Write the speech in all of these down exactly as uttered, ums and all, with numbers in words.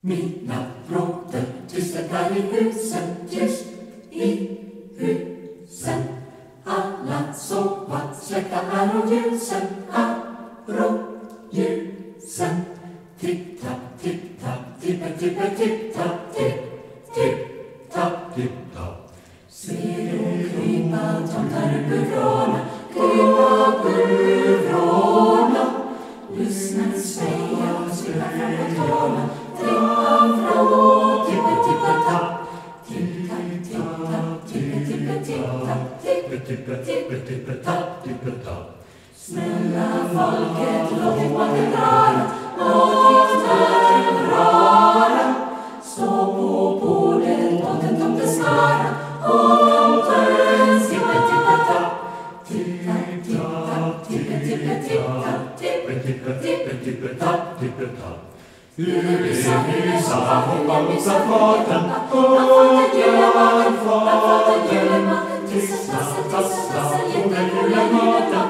Mina bråte tyst där i husen, tyst i husen. Alla sova, släckta är och ljusen, arro ljusen. Tipp-tapp, tipp-tapp, tippe-tippe, tipp-tapp, tipp, tipp-tapp, tipp-tapp. Ser du krypa tomtar ur burarna, krypa ur vrårna. Lyssna, säga, skriva fram på tårna, trippa fram och tippe-tippe-tapp. Tipp-tapp, tippe-tippe, tipp-tapp, tippe-tippe-tippe-tapp, tippe-tapp. Snälla folket, låt ditt vatten röra, låt ditt vatten röra. Stå på bordet, låt en tomte skara, och tomtens tippe-tippe-tapp. Tipp-tapp, tipp-tapp, tippe-tippe-tipp-tapp, tippe-tippe-tippe-tapp, tippe-tapp. Hysa, hysa, hoppa mot faten, och julematen, julematen, tissa, tassa, tassa, julematen,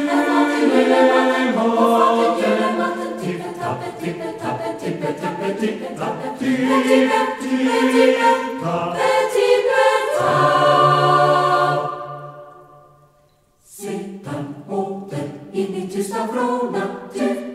julematen, julematen, tippe-tappe, tippe-tappe, tippe-tappe, tippe-tappe, tippe-tippe, tippe-tappe, tippe-tapp. Sedan åter in i tysta vrårna,